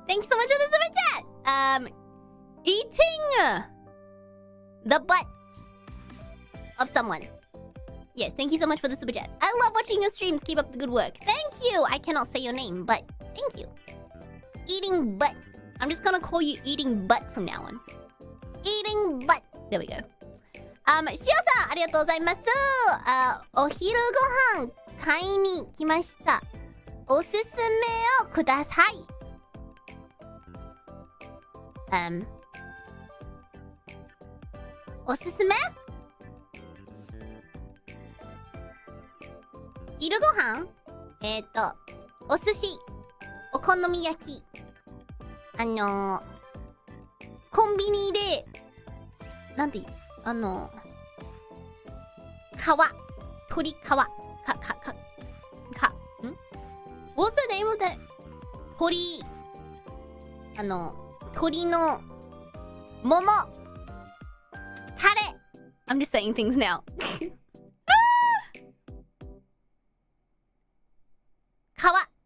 Thank you so much for the super chat. Eating the butt of someone. Yes, thank you so much for the super chat. I love watching your streams. Keep up the good work. Thank you. I cannot say your name, but thank you. Eating butt. I'm just gonna call you eating butt from now on. Eating butt. There we go. しおさん、ありがとうございます。お昼ご飯買いに来ました。おすすめをください。おすすめ？昼ご飯？お寿司、お好み焼き。コンビニで、なんていう？鶏皮。What's the name of that? 鶏のももタレ I'm just saying things now 皮